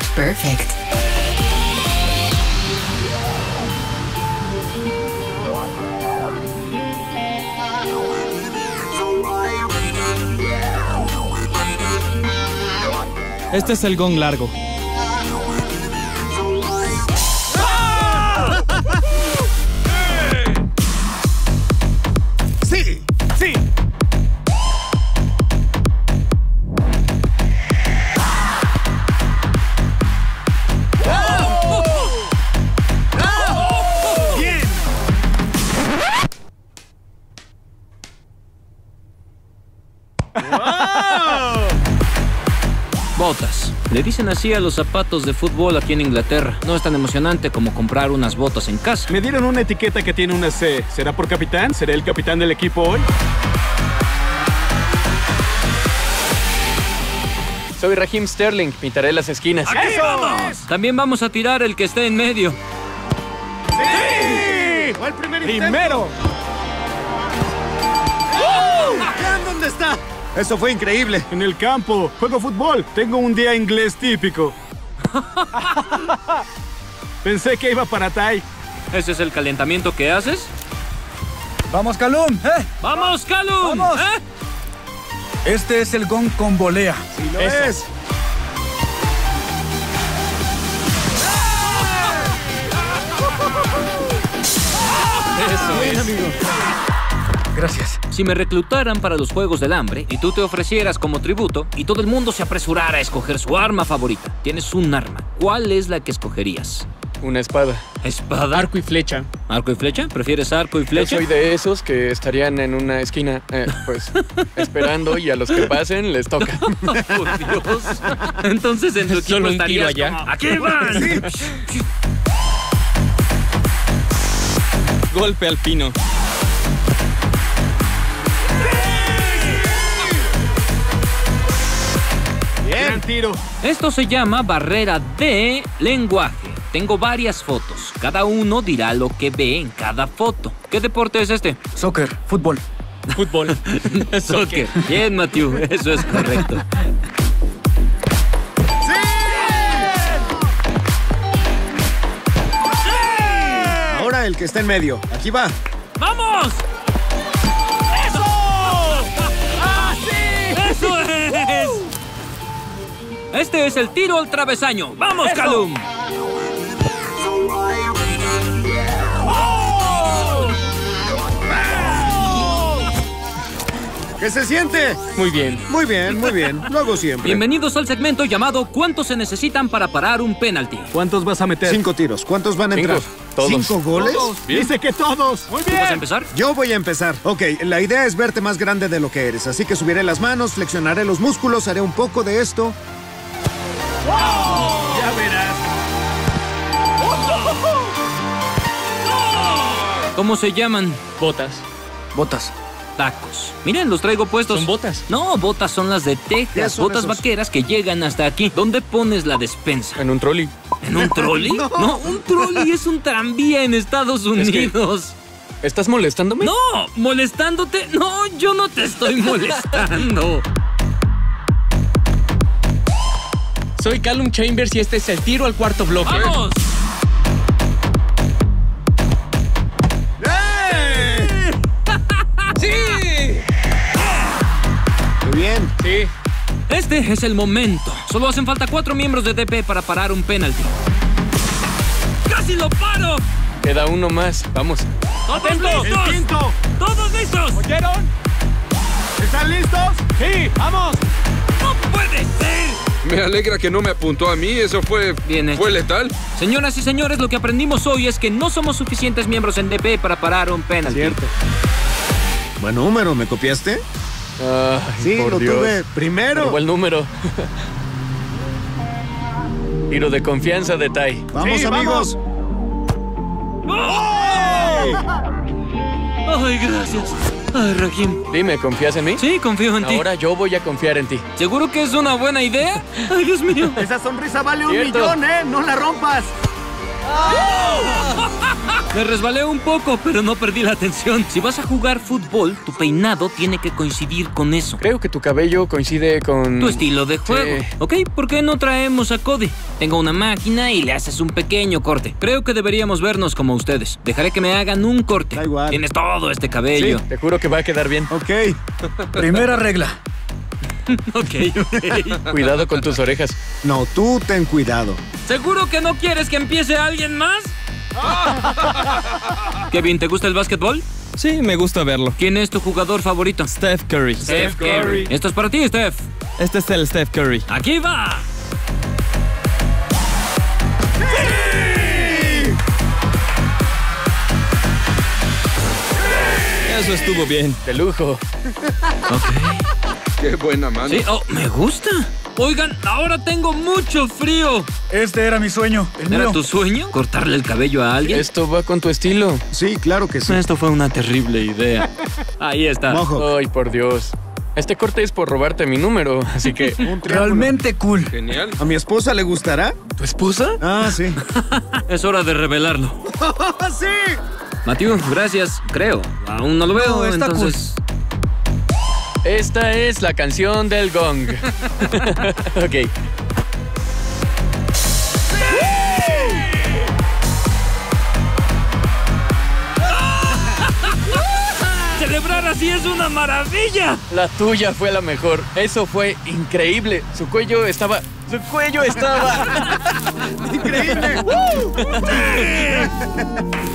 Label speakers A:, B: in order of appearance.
A: perfect.
B: Este es el gong largo.
C: ¡Sí! ¡Sí! ¡Bien!
D: Botas. Le dicen así a los zapatos de fútbol aquí en Inglaterra. No es tan emocionante como comprar unas botas en casa.
E: Me dieron una etiqueta que tiene una C. ¿Será por capitán? ¿Seré el capitán del equipo hoy?
F: Soy Raheem Sterling, pintaré las esquinas.
D: ¡Aquí vamos! También vamos a tirar el que esté en medio.
E: ¡Sí! ¡Fue el primer intento!
C: ¡Primero! Vean dónde está. Eso fue increíble.
E: En el campo. Juego fútbol. Tengo un día inglés típico. Pensé que iba para Ty.
D: ¿Ese es el calentamiento que haces?
B: ¡Vamos, Callum!
D: ¡Vamos, Callum!
B: ¡Vamos!
D: ¿Eh?
B: Este es el gong con volea.
C: Sí lo es.
F: Eso
C: Bien,
F: es.
C: amigo.
B: Gracias.
D: Si me reclutaran para los Juegos del Hambre y tú te ofrecieras como tributo y todo el mundo se apresurara a escoger su arma favorita, tienes un arma. ¿Cuál es la que escogerías?
F: Una espada.
D: ¿Espada?
E: Arco y flecha.
D: ¿Arco y flecha? ¿Prefieres arco y
F: Yo
D: flecha?
F: soy de esos que estarían en una esquina, pues, esperando y a los que pasen les toca.
D: ¡Por Dios! Entonces en tu equipo
F: Solo un
D: estarías
F: tiro allá.
D: como, ¡aquí van!
B: Golpe alpino.
E: Gran tiro.
D: Esto se llama barrera de lenguaje. Tengo varias fotos. Cada uno dirá lo que ve en cada foto. ¿Qué deporte es este?
B: Soccer, fútbol.
D: Fútbol. Soccer. Bien, Matthew. Eso es correcto.
C: Ahora el que está en medio. Aquí va.
D: ¡Vamos! ¡Eso! ¡Ah, sí! ¡Eso es! Este es el tiro al travesaño. ¡Vamos, Callum!
C: ¿Qué se siente?
F: Muy bien.
C: Muy bien, muy bien. Lo hago siempre.
D: Bienvenidos al segmento llamado ¿Cuántos se necesitan para parar un penalti?
E: ¿Cuántos vas a meter?
C: 5 tiros. ¿Cuántos van a
F: Cinco.
C: entrar?
F: Todos.
C: 5 goles.
E: Dice que todos. Muy
D: ¿Tú
E: bien.
D: vas a empezar?
C: Yo voy a empezar. Ok, la idea es verte más grande de lo que eres. Así que subiré las manos, flexionaré los músculos, haré un poco de esto.
E: Ya verás.
D: ¿Cómo se llaman?
F: Botas.
B: Botas.
D: Tacos. Miren, los traigo puestos.
F: ¿Son botas?
D: No, botas son las de
C: ¿Qué
D: Texas.
C: son
D: Botas
C: esos?
D: vaqueras que llegan hasta aquí. ¿Dónde pones la despensa?
F: En un trolley.
D: ¿En un trolley? No, un trolley es un tranvía en Estados Unidos.
F: ¿Estás molestándome?
D: No, molestándote. No, yo no te estoy molestando.
G: Soy Callum Chambers y este es el tiro al cuarto bloque.
D: ¡Vamos!
C: Muy bien.
F: Sí.
D: Este es el momento. Solo hacen falta 4 miembros de DP para parar un penalti. ¡Casi lo paro!
F: Queda uno más. Vamos.
D: ¡Todos
E: El
D: listos!
E: quinto.
D: ¡Todos listos!
E: ¿Oyeron? ¿Están listos? Sí, vamos.
D: ¡No puede ser!
H: Me alegra que no me apuntó a mí. Eso fue...
D: Bien hecho.
H: ¿Fue letal?
D: Señoras y señores, lo que aprendimos hoy es que no somos suficientes miembros en DP para parar un penalti.
E: Cierto.
C: Buen número, ¿me copiaste?
F: Ay,
C: Sí,
F: por
C: lo
F: Dios.
C: tuve primero.
F: Pero buen número. Tiro de confianza de Ty.
C: Vamos,
E: Sí,
C: amigos.
D: Ay, gracias. Ay, Raheem.
F: Dime, ¿confías en mí?
D: Sí, confío en ti.
F: Ahora yo voy a confiar en ti.
D: ¿Seguro que es una buena idea? Ay, Dios mío.
E: Esa sonrisa vale un
F: Cierto.
E: millón, ¿eh? No la rompas.
D: Me resbalé un poco, pero no perdí la atención. Si vas a jugar fútbol, tu peinado tiene que coincidir con eso.
F: Creo que tu cabello coincide con...
D: Tu estilo de juego.
F: Sí.
D: Ok, ¿por qué no traemos a Cody? Tengo una máquina y le haces un pequeño corte. Creo que deberíamos vernos como ustedes. Dejaré que me hagan un corte.
C: Da igual.
D: Tienes todo este cabello.
F: Te juro que va a quedar bien.
C: Ok.
B: Primera regla.
D: Ok.
F: Cuidado con tus orejas.
C: No, tú ten cuidado.
D: ¿Seguro que no quieres que empiece alguien más? Kevin, ¿te gusta el básquetbol?
A: Sí, me gusta verlo.
D: ¿Quién es tu jugador favorito?
A: Steph Curry.
D: Steph Curry. Esto es para ti, Steph.
A: Este es el Steph Curry.
D: ¡Aquí va!
A: Eso estuvo bien.
F: De lujo.
H: Qué buena mano.
D: Sí, oh, me gusta. Oigan, ahora tengo mucho frío.
B: Este era mi sueño. El
D: ¿Era
B: mío.
D: tu sueño? ¿Cortarle el cabello a alguien?
F: Esto va con tu estilo.
C: Sí, claro que sí.
D: Esto fue una terrible idea. Ahí está.
C: Mojo.
F: Ay, por Dios. Este corte es por robarte mi número, así que...
C: Un triángulo.
B: Realmente cool.
H: Genial.
C: ¿A mi esposa le gustará?
F: ¿Tu esposa?
C: Ah, sí.
D: Es hora de revelarlo.
C: ¡Sí!
D: Matthew, gracias. Creo. Aún no lo veo,
B: No, está
D: entonces...
F: Esta es la canción del gong. Ok.
D: ¡Celebrar así es una maravilla!
F: La tuya fue la mejor. Eso fue increíble. Su cuello estaba...
C: Increíble.